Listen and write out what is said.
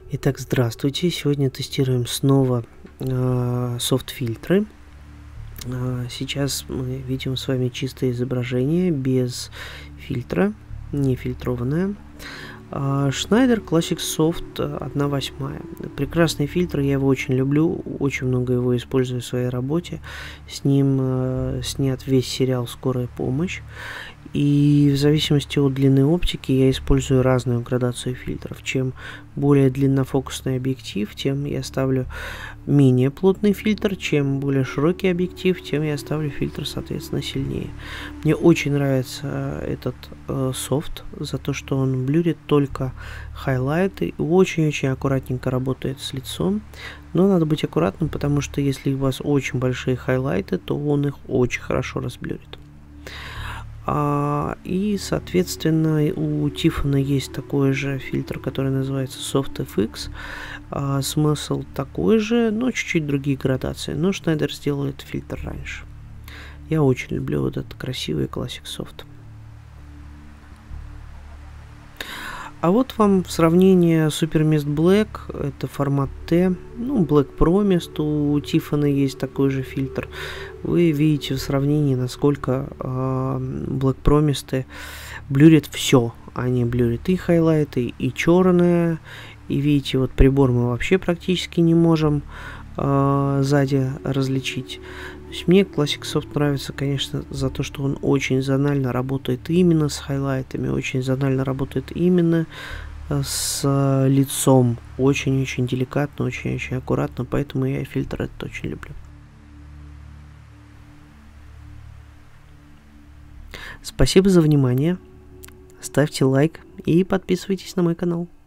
Итак, здравствуйте. Сегодня тестируем снова софт-фильтры. Сейчас мы видим с вами чистое изображение без фильтра, не фильтрованное. Schneider Classic Soft 1/8. Прекрасный фильтр, я его очень люблю, очень много его использую в своей работе. С ним снят весь сериал «Скорая помощь». И в зависимости от длины оптики я использую разную градацию фильтров. Чем более длиннофокусный объектив, тем я ставлю менее плотный фильтр. Чем более широкий объектив, тем я ставлю фильтр, соответственно, сильнее. Мне очень нравится этот софт за то, что он блюрит только хайлайты и очень-очень аккуратненько работает с лицом. Но надо быть аккуратным, потому что если у вас очень большие хайлайты, то он их очень хорошо разблюрит. И, соответственно, у Tiffany есть такой же фильтр, который называется SoftFX. Смысл такой же, но чуть-чуть другие градации. Но Schneider сделал этот фильтр раньше. Я очень люблю вот этот красивый Classic Soft. А вот вам в сравнении Supermist Black, это формат T, Black Pro Mist, у Tiffany есть такой же фильтр. Вы видите в сравнении, насколько Black Pro Mist блюрит все. Они блюрят и хайлайты, и черные, и видите, вот прибор мы вообще практически не можем сзади различить. То есть мне Classic Soft нравится, конечно, за то, что он очень зонально работает именно с хайлайтами, очень зонально работает именно с лицом, очень-очень деликатно, очень-очень аккуратно, поэтому я фильтр этот очень люблю. Спасибо за внимание, ставьте лайк и подписывайтесь на мой канал.